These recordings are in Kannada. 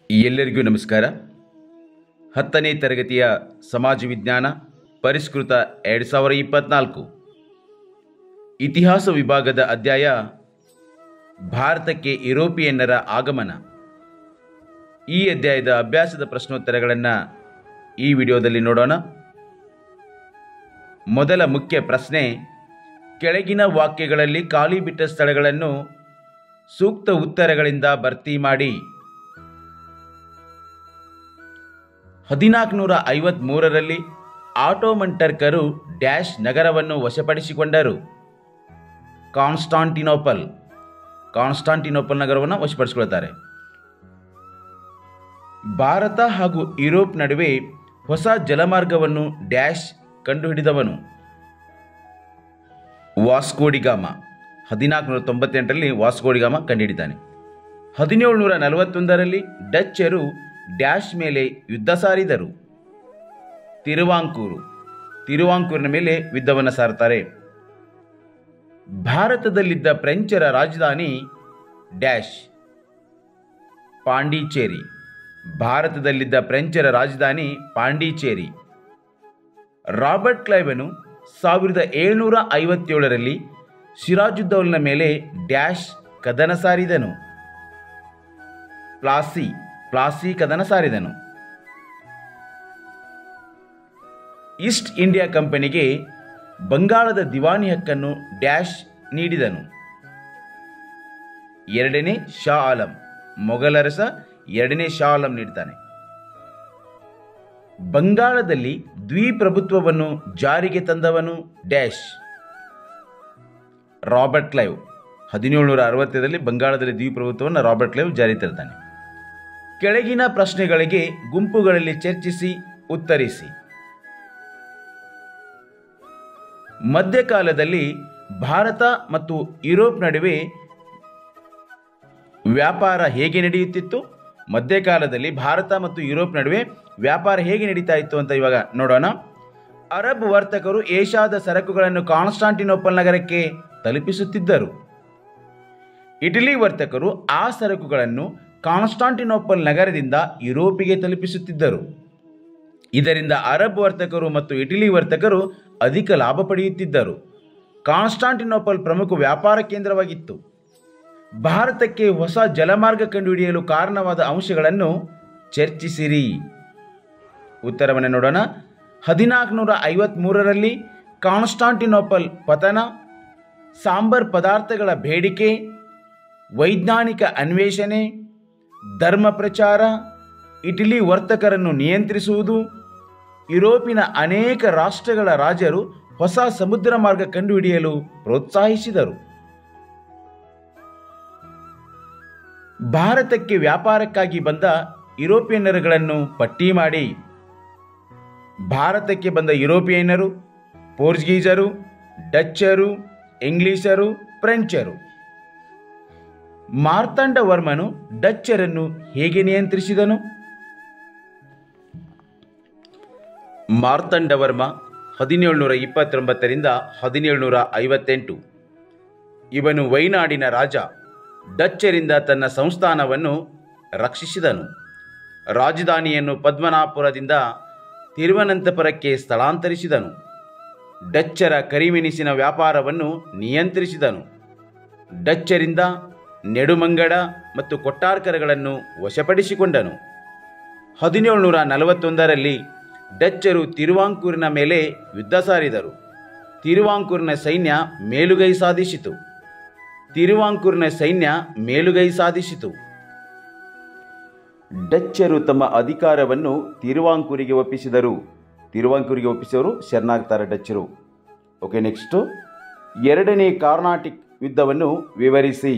ಎಲ್ಲರಿಗೂ ನಮಸ್ಕಾರ. 10ನೇ ತರಗತಿಯ ಸಮಾಜ ವಿಜ್ಞಾನ ಪರಿಷ್ಕೃತ 2024 ಇತಿಹಾಸ ವಿಭಾಗದ ಅಧ್ಯಾಯ ಭಾರತಕ್ಕೆ ಯುರೋಪಿಯನ್ನರ ಆಗಮನ. ಈ ಅಧ್ಯಾಯದ ಅಭ್ಯಾಸದ ಪ್ರಶ್ನೋತ್ತರಗಳನ್ನು ಈ ವಿಡಿಯೋದಲ್ಲಿ ನೋಡೋಣ. ಮೊದಲ ಮುಖ್ಯ ಪ್ರಶ್ನೆ, ಕೆಳಗಿನ ವಾಕ್ಯಗಳಲ್ಲಿ ಖಾಲಿ ಬಿಟ್ಟ ಸ್ಥಳಗಳನ್ನು ಸೂಕ್ತ ಉತ್ತರಗಳಿಂದ ಭರ್ತಿ ಮಾಡಿ. 1453ರಲ್ಲಿ ಆಟೋಮನ್ ಟರ್ಕರು ಡ್ಯಾಶ್ ನಗರವನ್ನು ವಶಪಡಿಸಿಕೊಂಡರು. ಕಾನ್ಸ್ಟಾಂಟಿನೋಪಲ್ ನಗರವನ್ನು ವಶಪಡಿಸಿಕೊಳ್ತಾರೆ. ಭಾರತ ಹಾಗೂ ಯುರೋಪ್ ನಡುವೆ ಹೊಸ ಜಲಮಾರ್ಗವನ್ನು ಡ್ಯಾಶ್ ಕಂಡುಹಿಡಿದವನು. ವಾಸ್ಕೋಡಿಗಾಮ. 1498ರಲ್ಲಿ ವಾಸ್ಕೋಡಿಗಾಮ ಕಂಡುಹಿಡಿತಾನೆ. 1741ರಲ್ಲಿ ಡಚ್ಚರು ಡ್ಯಾಶ್ ಮೇಲೆ ಯುದ್ಧ ಸಾರಿದರು. ತಿರುವಾಂಕೂರಿನ ಮೇಲೆ ಯುದ್ಧವನ್ನು ಸಾರುತ್ತಾರೆ. ಭಾರತದಲ್ಲಿದ್ದ ಫ್ರೆಂಚರ ರಾಜಧಾನಿ ಡ್ಯಾಶ್ ಪಾಂಡಿಚೇರಿ. ಭಾರತದಲ್ಲಿದ್ದ ಫ್ರೆಂಚರ ರಾಜಧಾನಿ ಪಾಂಡಿಚೇರಿ. ರಾಬರ್ಟ್ ಕ್ಲೈವನು 1757ರಲ್ಲಿ ಸಿರಾಜುದ್ದೌಲನ ಮೇಲೆ ಡ್ಯಾಶ್ ಕದನ ಸಾರಿದನು. ಪ್ಲಾಸಿ ಕದನ ಸಾರಿದನು. ಈಸ್ಟ್ ಇಂಡಿಯಾ ಕಂಪನಿಗೆ ಬಂಗಾಳದ ದಿವಾನಿ ಹಕ್ಕನ್ನು ಡ್ಯಾಶ್ ನೀಡಿದನು. ಎರಡನೇ ಶಾ ಆಲಂ. ಮೊಘಲರಸ ಎರಡನೇ ಶಾ ಆಲಂ ನೀಡ್ತಾನೆ. ಬಂಗಾಳದಲ್ಲಿ ದ್ವಿಪ್ರಭುತ್ವವನ್ನು ಜಾರಿಗೆ ತಂದವನು ಡ್ಯಾಶ್ ರಾಬರ್ಟ್ ಕ್ಲೈವ್. 1760ರಲ್ಲಿ ಬಂಗಾಳದಲ್ಲಿ ದ್ವಿಪ್ರಭುತ್ವವನ್ನು ರಾಬರ್ಟ್ ಕ್ಲೈವ್ ಜಾರಿಗೆ ತರ್ತಾನೆ. ಕೆಳಗಿನ ಪ್ರಶ್ನೆಗಳಿಗೆ ಗುಂಪುಗಳಲ್ಲಿ ಚರ್ಚಿಸಿ ಉತ್ತರಿಸಿ. ಮಧ್ಯಕಾಲದಲ್ಲಿ ಭಾರತ ಮತ್ತು ಯುರೋಪ್ ನಡುವೆ ವ್ಯಾಪಾರ ಹೇಗೆ ನಡೆಯುತ್ತಿತ್ತು? ಮಧ್ಯಕಾಲದಲ್ಲಿ ಭಾರತ ಮತ್ತು ಯುರೋಪ್ ನಡುವೆ ವ್ಯಾಪಾರ ಹೇಗೆ ನಡೀತಾ ಇತ್ತು ಅಂತ ಇವಾಗ ನೋಡೋಣ. ಅರಬ್ ವರ್ತಕರು ಏಷ್ಯಾದ ಸರಕುಗಳನ್ನು ಕಾನ್ಸ್ಟಾಂಟಿನೋಪಲ್ ನಗರಕ್ಕೆ ತಲುಪಿಸುತ್ತಿದ್ದರು. ಇಟಲಿ ವರ್ತಕರು ಆ ಸರಕುಗಳನ್ನು ಕಾನ್ಸ್ಟಾಂಟಿನೋಪಲ್ ನಗರದಿಂದ ಯುರೋಪಿಗೆ ತಲುಪಿಸುತ್ತಿದ್ದರು. ಇದರಿಂದ ಅರಬ್ ವರ್ತಕರು ಮತ್ತು ಇಟಲಿ ವರ್ತಕರು ಅಧಿಕ ಲಾಭ ಪಡೆಯುತ್ತಿದ್ದರು. ಕಾನ್ಸ್ಟಾಂಟಿನೋಪಲ್ ಪ್ರಮುಖ ವ್ಯಾಪಾರ ಕೇಂದ್ರವಾಗಿತ್ತು. ಭಾರತಕ್ಕೆ ಹೊಸ ಜಲಮಾರ್ಗ ಕಂಡುಹಿಡಿಯಲು ಕಾರಣವಾದ ಅಂಶಗಳನ್ನು ಚರ್ಚಿಸಿರಿ. ಉತ್ತರವನ್ನು ನೋಡೋಣ. 1453ರಲ್ಲಿ ಕಾನ್ಸ್ಟಾಂಟಿನೋಪಲ್ ಪತನ, ಸಾಂಬಾರ್ ಪದಾರ್ಥಗಳ ಬೇಡಿಕೆ, ವೈಜ್ಞಾನಿಕ ಅನ್ವೇಷಣೆ, ಧರ್ಮ ಪ್ರಚಾರ, ಇಟಲಿ ವರ್ತಕರನ್ನು ನಿಯಂತ್ರಿಸುವುದು, ಯುರೋಪಿನ ಅನೇಕ ರಾಷ್ಟ್ರಗಳ ರಾಜರು ಹೊಸ ಸಮುದ್ರ ಮಾರ್ಗ ಕಂಡುಹಿಡಿಯಲು ಪ್ರೋತ್ಸಾಹಿಸಿದರು. ಭಾರತಕ್ಕೆ ವ್ಯಾಪಾರಕ್ಕಾಗಿ ಬಂದ ಯುರೋಪಿಯನ್ನರುಗಳನ್ನು ಪಟ್ಟಿ ಮಾಡಿ. ಭಾರತಕ್ಕೆ ಬಂದ ಯುರೋಪಿಯನ್ನರು ಪೋರ್ಚುಗೀಸರು, ಡಚ್ಚರು, ಇಂಗ್ಲಿಷರು, ಫ್ರೆಂಚರು. ಮಾರ್ತಾಂಡವರ್ಮನು ಡಚ್ಚರನ್ನು ಹೇಗೆ ನಿಯಂತ್ರಿಸಿದನು? ಮಾರ್ತಾಂಡವರ್ಮ 1729ರಿಂದ 1758. ಇವನು ವೈನಾಡಿನ ರಾಜ. ಡಚ್ಚರಿಂದ ತನ್ನ ಸಂಸ್ಥಾನವನ್ನು ರಕ್ಷಿಸಿದನು. ರಾಜಧಾನಿಯನ್ನು ಪದ್ಮನಾಭಪುರದಿಂದ ತಿರುವನಂತಪುರಕ್ಕೆ ಸ್ಥಳಾಂತರಿಸಿದನು. ಡಚ್ಚರ ಕರಿಮೆಣಸಿನ ವ್ಯಾಪಾರವನ್ನು ನಿಯಂತ್ರಿಸಿದನು. ಡಚ್ಚರಿಂದ ನೆಡುಮಂಗಡ ಮತ್ತು ಕೊಟ್ಟಾರ್ಕರಗಳನ್ನು ವಶಪಡಿಸಿಕೊಂಡನು. 1741ರಲ್ಲಿ ಡಚ್ಚರು ತಿರುವಾಂಕೂರಿನ ಮೇಲೆ ಯುದ್ಧ ಸಾರಿದರು. ತಿರುವಾಂಕೂರಿನ ಸೈನ್ಯ ಮೇಲುಗೈ ಸಾಧಿಸಿತು. ಡಚ್ಚರು ತಮ್ಮ ಅಧಿಕಾರವನ್ನು ತಿರುವಾಂಕೂರಿಗೆ ಒಪ್ಪಿಸಿದರು. ಶರಣಾಗ್ತಾರೆ ಡಚ್ಚರು. ಓಕೆ, ನೆಕ್ಸ್ಟು ಎರಡನೇ ಕಾರ್ನಾಟಿಕ್ ಯುದ್ಧವನ್ನು ವಿವರಿಸಿ.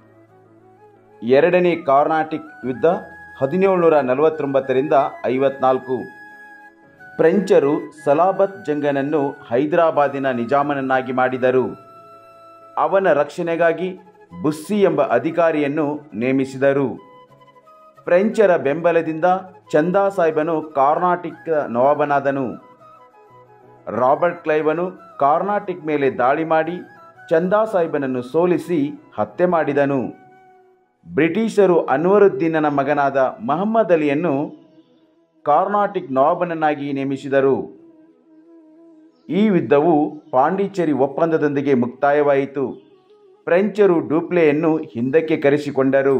ಎರಡನೇ ಕಾರ್ನಾಟಿಕ್ ಯುದ್ಧ 1749ರಿಂದ 54. ಫ್ರೆಂಚರು ಸಲಾಬತ್ ಜಂಗನನ್ನು ಹೈದರಾಬಾದಿನ ನಿಜಾಮನನ್ನಾಗಿ ಮಾಡಿದರು. ಅವನ ರಕ್ಷಣೆಗಾಗಿ ಬುಸ್ಸಿ ಎಂಬ ಅಧಿಕಾರಿಯನ್ನು ನೇಮಿಸಿದರು. ಫ್ರೆಂಚರ ಬೆಂಬಲದಿಂದ ಚಂದಾ ಸಾಹೇಬನು ಕಾರ್ನಾಟಿಕ್ ನವಾಬನಾದನು. ರಾಬರ್ಟ್ ಕ್ಲೈವನು ಕಾರ್ನಾಟಿಕ್ ಮೇಲೆ ದಾಳಿ ಮಾಡಿ ಚಂದಾ ಸಾಹೇಬನನ್ನು ಸೋಲಿಸಿ ಹತ್ಯೆ ಮಾಡಿದನು. ಬ್ರಿಟಿಷರು ಅನ್ವರುದ್ದೀನನ ಮಗನಾದ ಮಹಮ್ಮದ್ ಅಲಿಯನ್ನು ಕಾರ್ನಾಟಿಕ್ ನವಾಬನನ್ನಾಗಿ ನೇಮಿಸಿದರು. ಈ ಯುದ್ಧವು ಪಾಂಡಿಚೇರಿ ಒಪ್ಪಂದದೊಂದಿಗೆ ಮುಕ್ತಾಯವಾಯಿತು. ಫ್ರೆಂಚರು ಡೂಪ್ಲೆಯನ್ನು ಹಿಂದಕ್ಕೆ ಕರೆಸಿಕೊಂಡರು.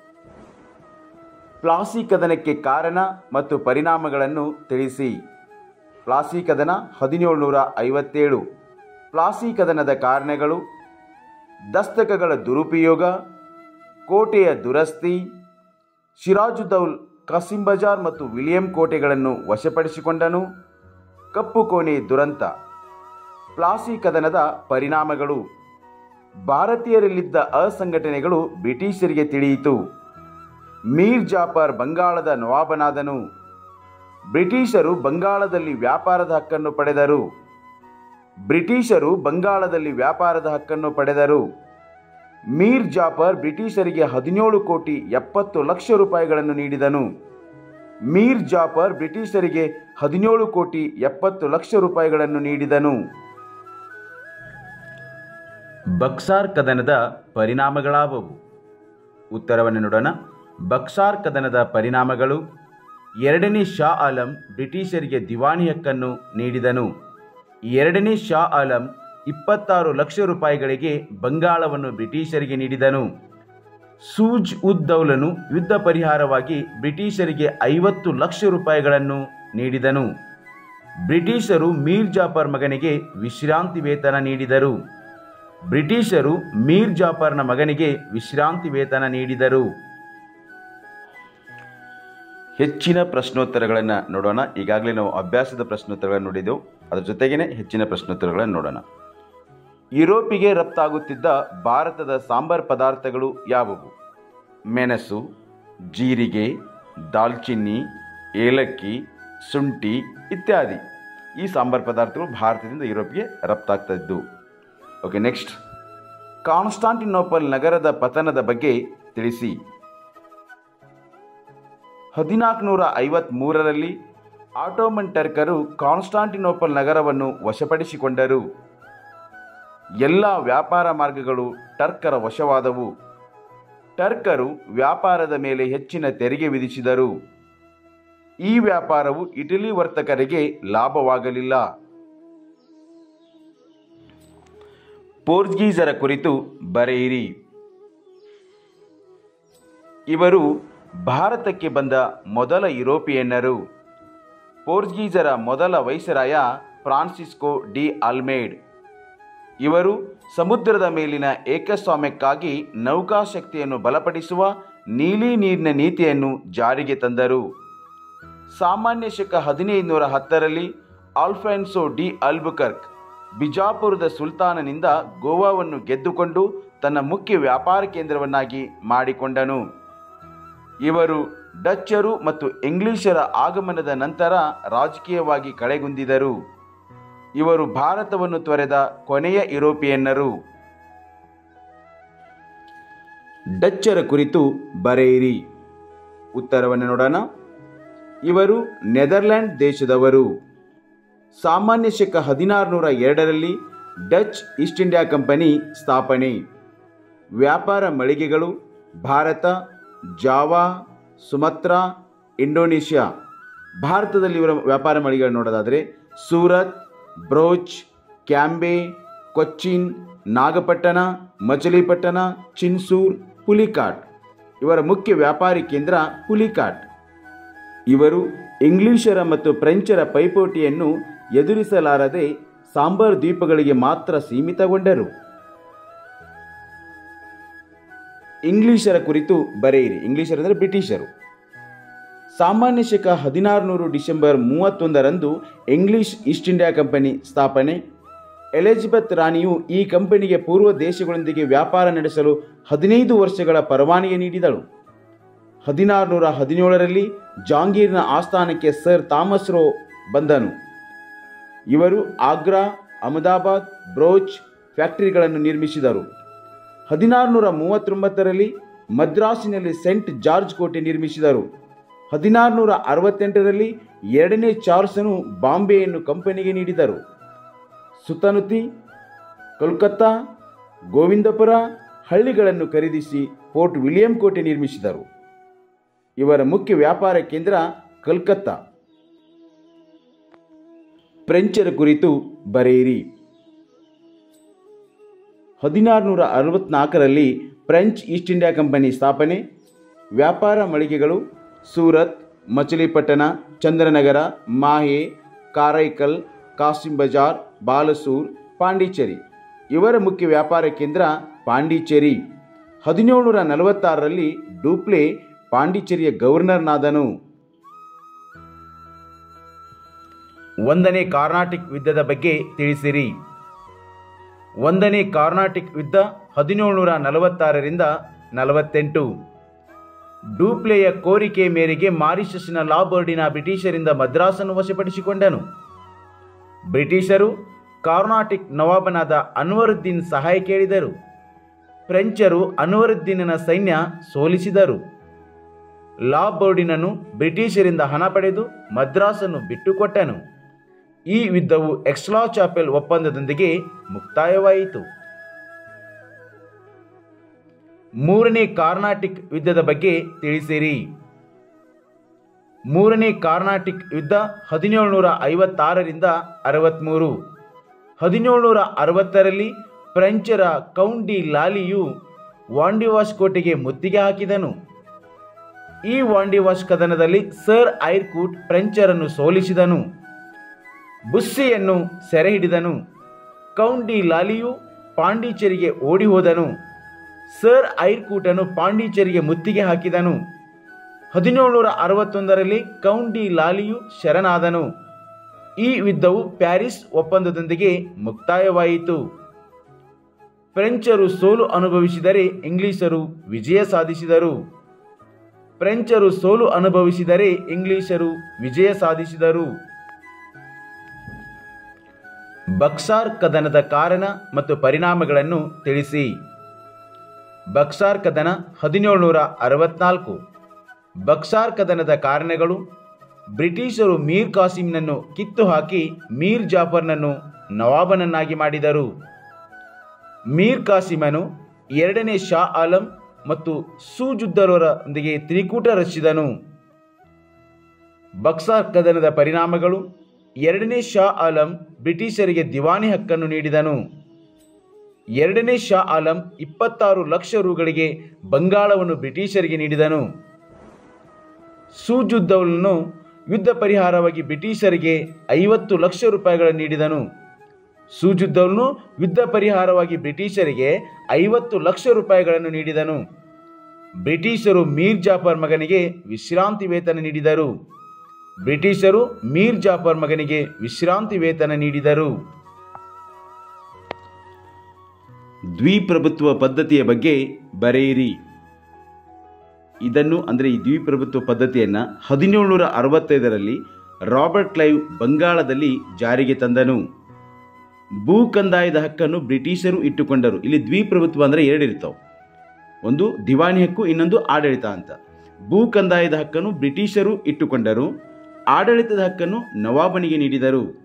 ಪ್ಲಾಸಿ ಕದನಕ್ಕೆ ಕಾರಣ ಮತ್ತು ಪರಿಣಾಮಗಳನ್ನು ತಿಳಿಸಿ. ಪ್ಲಾಸಿ ಕದನ 1757. ಪ್ಲಾಸಿ ಕದನದ ಕಾರಣಗಳು: ದಸ್ತಕಗಳ ದುರುಪಯೋಗ, ಕೋಟೆಯ ದುರಸ್ತಿ, ಸಿರಾಜುದ್ದೌಲ್ ಕಾಸಿಂ ಬಜಾರ್ ಮತ್ತು ವಿಲಿಯಂ ಕೋಟೆಗಳನ್ನು ವಶಪಡಿಸಿಕೊಂಡನು, ಕಪ್ಪು ಕೋಣೆ ದುರಂತ. ಪ್ಲಾಸಿ ಕದನದ ಪರಿಣಾಮಗಳು: ಭಾರತೀಯರಲ್ಲಿದ್ದ ಅಸಂಘಟನೆಗಳು ಬ್ರಿಟಿಷರಿಗೆ ತಿಳಿಯಿತು. ಮೀರ್ ಜಾಫರ್ ಬಂಗಾಳದ ನವಾಬನಾದನು. ಬ್ರಿಟಿಷರು ಬಂಗಾಳದಲ್ಲಿ ವ್ಯಾಪಾರದ ಹಕ್ಕನ್ನು ಪಡೆದರು. ಮೀರ್ ಜಾಫರ್ ಬ್ರಿಟಿಷರಿಗೆ 17 ಕೋಟಿ 70 ಲಕ್ಷ ರೂಪಾಯಿಗಳನ್ನು ನೀಡಿದನು. ಬಕ್ಸಾರ್ ಕದನದ ಪರಿಣಾಮಗಳಾವುವು? ಉತ್ತರವನ್ನು ನೋಡೋಣ. ಬಕ್ಸಾರ್ ಕದನದ ಪರಿಣಾಮಗಳು: ಎರಡನೇ ಶಾ ಆಲಂ ಬ್ರಿಟಿಷರಿಗೆ ದಿವಾಣಿ ಹಕ್ಕನ್ನು ನೀಡಿದನು. ಎರಡನೇ ಶಾ ಆಲಂ 26 ಲಕ್ಷ ರೂಪಾಯಿಗಳಿಗೆ ಬಂಗಾಳವನ್ನು ಬ್ರಿಟಿಷರಿಗೆ ನೀಡಿದನು. ಸೂಜ್ ಉದ್ ದೌಲನು ಯುದ್ಧ ಪರಿಹಾರವಾಗಿ ಬ್ರಿಟಿಷರಿಗೆ 50 ಲಕ್ಷ ರೂಪಾಯಿಗಳನ್ನು ನೀಡಿದನು. ಬ್ರಿಟಿಷರು ಮೀರ್ ಜಾಫರ್ ಮಗನಿಗೆ ವಿಶ್ರಾಂತಿ ವೇತನ ನೀಡಿದರು. ಹೆಚ್ಚಿನ ಪ್ರಶ್ನೋತ್ತರಗಳನ್ನು ನೋಡೋಣ. ಈಗಾಗಲೇ ನಾವು ಅಭ್ಯಾಸದ ಪ್ರಶ್ನೋತ್ತರಗಳನ್ನು ನೋಡಿದೆವು. ಅದರ ಜೊತೆಗೇ ಹೆಚ್ಚಿನ ಪ್ರಶ್ನೋತ್ತರಗಳನ್ನು ನೋಡೋಣ. ಯುರೋಪಿಗೆ ರಫ್ತಾಗುತ್ತಿದ್ದ ಭಾರತದ ಸಾಂಬಾರ್ ಪದಾರ್ಥಗಳು ಯಾವುವು? ಮೆಣಸು, ಜೀರಿಗೆ, ದಾಲ್ಚಿನ್ನಿ, ಏಲಕ್ಕಿ, ಶುಂಠಿ ಇತ್ಯಾದಿ. ಈ ಸಾಂಬಾರ್ ಪದಾರ್ಥಗಳು ಭಾರತದಿಂದ ಯುರೋಪಿಗೆ ರಫ್ತಾಗ್ತಾ ಇದ್ದು. Okay, next. ಕಾನ್ಸ್ಟಾಂಟಿನೋಪಲ್ ನಗರದ ಪತನದ ಬಗ್ಗೆ ತಿಳಿಸಿ. 1453ರಲ್ಲಿ ಆಟೋಮನ್ ಟರ್ಕರು ಕಾನ್ಸ್ಟಾಂಟಿನೋಪಲ್ ನಗರವನ್ನು ವಶಪಡಿಸಿಕೊಂಡರು. ಎಲ್ಲ ವ್ಯಾಪಾರ ಮಾರ್ಗಗಳು ಟರ್ಕರ ವಶವಾದವು. ಟರ್ಕರು ವ್ಯಾಪಾರದ ಮೇಲೆ ಹೆಚ್ಚಿನ ತೆರಿಗೆ ವಿಧಿಸಿದರು. ಈ ವ್ಯಾಪಾರವು ಇಟಲಿ ವರ್ತಕರಿಗೆ ಲಾಭವಾಗಲಿಲ್ಲ. ಪೋರ್ಚುಗೀಸರ ಕುರಿತು ಬರೆಯಿರಿ. ಇವರು ಭಾರತಕ್ಕೆ ಬಂದ ಮೊದಲ ಯುರೋಪಿಯನ್ನರು. ಪೋರ್ಚುಗೀಸರ ಮೊದಲ ವೈಸರಾಯ ಫ್ರಾನ್ಸಿಸ್ಕೋ ಡಿ ಆಲ್ಮೇಡ್. ಇವರು ಸಮುದ್ರದ ಮೇಲಿನ ಏಕಸ್ವಾಮ್ಯಕ್ಕಾಗಿ ನೌಕಾಶಕ್ತಿಯನ್ನು ಬಲಪಡಿಸುವ ನೀಲಿ ನೀರಿನ ನೀತಿಯನ್ನು ಜಾರಿಗೆ ತಂದರು. ಸಾಮಾನ್ಯ ಶಕ 1510ರಲ್ಲಿ ಆಲ್ಫಾನ್ಸೋ ಡಿ ಆಲ್ಬುಕರ್ಕ್ ಬಿಜಾಪುರದ ಸುಲ್ತಾನನಿಂದ ಗೋವಾವನ್ನು ಗೆದ್ದುಕೊಂಡು ತನ್ನ ಮುಖ್ಯ ವ್ಯಾಪಾರ ಕೇಂದ್ರವನ್ನಾಗಿ ಮಾಡಿಕೊಂಡನು. ಇವರು ಡಚ್ಚರು ಮತ್ತು ಇಂಗ್ಲಿಷರ ಆಗಮನದ ನಂತರ ರಾಜಕೀಯವಾಗಿ ಕಳೆಗುಂದಿದರು. ಇವರು ಭಾರತವನ್ನು ತೊರೆದ ಕೊನೆಯ ಯುರೋಪಿಯನ್ನರು. ಡಚ್ಚರ ಕುರಿತು ಬರೆಯಿರಿ. ಉತ್ತರವನ್ನು ನೋಡೋಣ. ಇವರು ನೆದರ್ಲ್ಯಾಂಡ್ ದೇಶದವರು. ಸಾಮಾನ್ಯ ಶಕ 1602ರಲ್ಲಿ ಡಚ್ ಈಸ್ಟ್ ಇಂಡಿಯಾ ಕಂಪನಿ ಸ್ಥಾಪನೆ. ವ್ಯಾಪಾರ ಮಳಿಗೆಗಳು: ಭಾರತ, ಜಾವಾ, ಸುಮತ್ರಾ, ಇಂಡೋನೇಷ್ಯಾ. ಭಾರತದಲ್ಲಿ ಇವರ ವ್ಯಾಪಾರ ಮಳಿಗೆಗಳು ನೋಡೋದಾದರೆ ಸೂರತ್, ಬ್ರೋಚ್, ಕ್ಯಾಂಬೆ, ಕೊಚ್ಚಿನ್, ನಾಗಪಟ್ಟಣ, ಮಚಲಿಪಟ್ಟಣ, ಚಿನ್ಸೂರ್, ಪುಲಿಕಾಟ್. ಇವರ ಮುಖ್ಯ ವ್ಯಾಪಾರಿ ಕೇಂದ್ರ ಪುಲಿಕಾಟ್. ಇವರು ಇಂಗ್ಲಿಷರ ಮತ್ತು ಫ್ರೆಂಚರ ಪೈಪೋಟಿಯನ್ನು ಎದುರಿಸಲಾರದೆ ಸಾಂಬಾರ್ ದ್ವೀಪಗಳಿಗೆ ಮಾತ್ರ ಸೀಮಿತಗೊಂಡರು. ಇಂಗ್ಲಿಷರ ಕುರಿತು ಬರೆಯಿರಿ. ಇಂಗ್ಲಿಷರೆಂದರೆ ಬ್ರಿಟಿಷರು. ಸಾಮಾನ್ಯ ಶಕ 1600 ಡಿಸೆಂಬರ್ 31ರಂದು ಇಂಗ್ಲಿಷ್ ಈಸ್ಟ್ ಇಂಡಿಯಾ ಕಂಪನಿ ಸ್ಥಾಪನೆ. ಎಲಿಜಬೆತ್ ರಾಣಿಯು ಈ ಕಂಪನಿಗೆ ಪೂರ್ವ ದೇಶಗಳೊಂದಿಗೆ ವ್ಯಾಪಾರ ನಡೆಸಲು 15 ವರ್ಷಗಳ ಪರವಾನಗಿ ನೀಡಿದಳು. 1617ರಲ್ಲಿ ಜಾಂಗೀರ್ನ ಆಸ್ಥಾನಕ್ಕೆ ಸರ್ ಥಾಮಸ್ ರೋ ಬಂದನು. ಇವರು ಆಗ್ರಾ, ಅಹಮದಾಬಾದ್, ಬ್ರೋಚ್ ಫ್ಯಾಕ್ಟರಿಗಳನ್ನು ನಿರ್ಮಿಸಿದರು. 1639ರಲ್ಲಿ ಮದ್ರಾಸಿನಲ್ಲಿ ಸೆಂಟ್ ಜಾರ್ಜ್ ಕೋಟೆ ನಿರ್ಮಿಸಿದರು. 1668ರಲ್ಲಿ 2ನೇ ಚಾರ್ಲ್ಸನು ಬಾಂಬೆಯನ್ನು ಕಂಪನಿಗೆ ನೀಡಿದರು. ಸುತನುತಿ, ಕೋಲ್ಕತ್ತಾ, ಗೋವಿಂದಪುರ, ಹಳ್ಳಿಗಳನ್ನು ಖರೀದಿಸಿ ಫೋರ್ಟ್ ವಿಲಿಯಂ ಕೋಟೆ ನಿರ್ಮಿಸಿದರು. ಇವರ ಮುಖ್ಯ ವ್ಯಾಪಾರ ಕೇಂದ್ರ ಕಲ್ಕತ್ತಾ. ಫ್ರೆಂಚರ ಕುರಿತು ಬರೆಯಿರಿ. 1664ರಲ್ಲಿ ಫ್ರೆಂಚ್ ಈಸ್ಟ್ ಇಂಡಿಯಾ ಕಂಪನಿ ಸ್ಥಾಪನೆ. ವ್ಯಾಪಾರ ಮಳಿಗೆಗಳು ಸೂರತ್, ಮಚಲಿಪಟ್ಟಣ, ಚಂದ್ರನಗರ, ಮಾಹೆ, ಕಾರೈಕಲ್, ಕಾಸಿಂ ಬಜಾರ್, ಬಾಲಸೂರ್, ಪಾಂಡಿಚೇರಿ. ಇವರ ಮುಖ್ಯ ವ್ಯಾಪಾರ ಕೇಂದ್ರ ಪಾಂಡಿಚೇರಿ. 1746ರಲ್ಲಿ ಡೂಪ್ಲೆ ಪಾಂಡಿಚೇರಿಯ ಗವರ್ನರ್ನಾದನು. ಒಂದನೇ ಕಾರ್ನಾಟಿಕ್ ಯುದ್ಧದ ಬಗ್ಗೆ ತಿಳಿಸಿರಿ. ಒಂದನೇ ಕಾರ್ನಾಟಿಕ್ ಯುದ್ಧ 1746ರಿಂದ 48. ಡೂಪ್ಲೆಯ ಕೋರಿಕೆ ಮೇರೆಗೆ ಮಾರಿಷಸ್ನ ಲಾಬೋರ್ಡಿನ ಬ್ರಿಟಿಷರಿಂದ ಮದ್ರಾಸನ್ನು ವಶಪಡಿಸಿಕೊಂಡನು. ಬ್ರಿಟಿಷರು ಕಾರ್ನಾಟಿಕ್ ನವಾಬನಾದ ಅನ್ವರುದ್ದೀನ್ ಸಹಾಯ ಕೇಳಿದರು. ಫ್ರೆಂಚರು ಅನ್ವರುದ್ದೀನನ ಸೈನ್ಯ ಸೋಲಿಸಿದರು. ಲಾಬೋರ್ಡಿನನು ಬ್ರಿಟಿಷರಿಂದ ಹಣ ಪಡೆದು ಮದ್ರಾಸನ್ನು ಬಿಟ್ಟುಕೊಟ್ಟನು. ಈ ಯುದ್ಧವು ಎಕ್ಸ್ಲಾ ಚಾಪೆಲ್ ಒಪ್ಪಂದದೊಂದಿಗೆ ಮುಕ್ತಾಯವಾಯಿತು. ಮೂರನೇ ಕಾರ್ನಾಟಿಕ್ ಯುದ್ಧದ ಬಗ್ಗೆ ತಿಳಿಸಿರಿ. ಮೂರನೇ ಕಾರ್ನಾಟಿಕ್ ಯುದ್ಧ 1756ರಿಂದ 63. 1760ರಲ್ಲಿ ಫ್ರೆಂಚರ ಕೌಂಟ್ ಡಿ ಲಾಲಿಯು ವಾಂಡಿವಾಶ್ ಕೋಟೆಗೆ ಮುತ್ತಿಗೆ ಹಾಕಿದನು. ಈ ವಾಂಡಿವಾಶ್ ಕದನದಲ್ಲಿ ಸರ್ ಐರ್ಕೂಟ್ ಫ್ರೆಂಚರನ್ನು ಸೋಲಿಸಿದನು. ಬುಸ್ಸಿಯನ್ನು ಸೆರೆ ಹಿಡಿದನು. ಕೌಂಟ್ ಡಿ ಲಾಲಿಯು ಪಾಂಡಿಚೇರಿಗೆ ಓಡಿ ಹೋದನು. ಸರ್ ಐರ್ಕೂಟನು ಪಾಂಡಿಚೇರಿಗೆ ಮುತ್ತಿಗೆ ಹಾಕಿದನು. 1761ರಲ್ಲಿ ಕೌಂಟ್ ಡಿ ಲಾಲಿಯು ಶರಣಾದನು. ಈ ಯುದ್ಧವು ಪ್ಯಾರಿಸ್ ಒಪ್ಪಂದದೊಂದಿಗೆ ಮುಕ್ತಾಯವಾಯಿತು. ಫ್ರೆಂಚರು ಸೋಲು ಅನುಭವಿಸಿದರೆ ಇಂಗ್ಲಿಷರು ವಿಜಯ ಸಾಧಿಸಿದರು. ಫ್ರೆಂಚರು ಸೋಲು ಅನುಭವಿಸಿದರೆ ಇಂಗ್ಲಿಷರು ವಿಜಯ ಸಾಧಿಸಿದರು. ಬಕ್ಸಾರ್ ಕದನದ ಕಾರಣ ಮತ್ತು ಪರಿಣಾಮಗಳನ್ನು ತಿಳಿಸಿ. ಬಕ್ಸಾರ್ ಕದನ 1764. ಬಕ್ಸಾರ್ ಕದನದ ಕಾರಣಗಳು: ಬ್ರಿಟಿಷರು ಮೀರ್ ಕಾಸಿಂನನ್ನು ಕಿತ್ತು ಹಾಕಿ ಮೀರ್ ಜಾಫರ್ನನ್ನು ನವಾಬನನ್ನಾಗಿ ಮಾಡಿದರು. ಮೀರ್ ಕಾಸಿಮನು ಎರಡನೇ ಶಾ ಆಲಂ ಮತ್ತು ಸೂಜುದ್ದರೊಂದಿಗೆ ತ್ರಿಕೂಟ ರಚಿಸಿದನು. ಬಕ್ಸಾರ್ ಕದನದ ಪರಿಣಾಮಗಳು: ಎರಡನೇ ಶಾ ಆಲಂ ಬ್ರಿಟಿಷರಿಗೆ ದಿವಾನಿ ಹಕ್ಕನ್ನು ನೀಡಿದನು. ಎರಡನೇ ಶಾ ಆಲಂ 26 ಲಕ್ಷ ರೂಗಳಿಗೆ ಬಂಗಾಳವನ್ನು ಬ್ರಿಟಿಷರಿಗೆ ನೀಡಿದನು. ಸೂಜುದ್ದೌಲನು ಯುದ್ಧ ಪರಿಹಾರವಾಗಿ ಬ್ರಿಟಿಷರಿಗೆ 50 ಲಕ್ಷ ರೂಪಾಯಿಗಳನ್ನು ನೀಡಿದನು. ಸೂಜುದ್ದೌಲನು ಯುದ್ಧ ಪರಿಹಾರವಾಗಿ ಬ್ರಿಟಿಷರಿಗೆ 50 ಲಕ್ಷ ರೂಪಾಯಿಗಳನ್ನು ನೀಡಿದನು. ಬ್ರಿಟಿಷರು ಮೀರ್ ಜಾಫರ್ ಮಗನಿಗೆ ವಿಶ್ರಾಂತಿ ವೇತನ ನೀಡಿದರು. ಬ್ರಿಟಿಷರು ಮೀರ್ ಜಾಫರ್ ಮಗನಿಗೆ ವಿಶ್ರಾಂತಿ ವೇತನ ನೀಡಿದರು. ದ್ವಿಪ್ರಭುತ್ವ ಪದ್ಧತಿಯ ಬಗ್ಗೆ ಬರೆಯಿರಿ. ಇದನ್ನು ಅಂದರೆ ಈ ದ್ವಿಪ್ರಭುತ್ವ ಪದ್ಧತಿಯನ್ನು 1765ರಲ್ಲಿ ರಾಬರ್ಟ್ ಕ್ಲೈವ್ ಬಂಗಾಳದಲ್ಲಿ ಜಾರಿಗೆ ತಂದನು. ಭೂ ಕಂದಾಯದ ಹಕ್ಕನ್ನು ಬ್ರಿಟಿಷರು ಇಟ್ಟುಕೊಂಡರು. ಇಲ್ಲಿ ದ್ವಿಪ್ರಭುತ್ವ ಅಂದರೆ ಎರಡು ಇರ್ತಾವೆ, ಒಂದು ದಿವಾನಿ ಹಕ್ಕು, ಇನ್ನೊಂದು ಆಡಳಿತ ಅಂತ. ಭೂ ಕಂದಾಯದ ಹಕ್ಕನ್ನು ಬ್ರಿಟಿಷರು ಇಟ್ಟುಕೊಂಡರು, ಆಡಳಿತದ ಹಕ್ಕನ್ನು ನವಾಬನಿಗೆ ನೀಡಿದರು.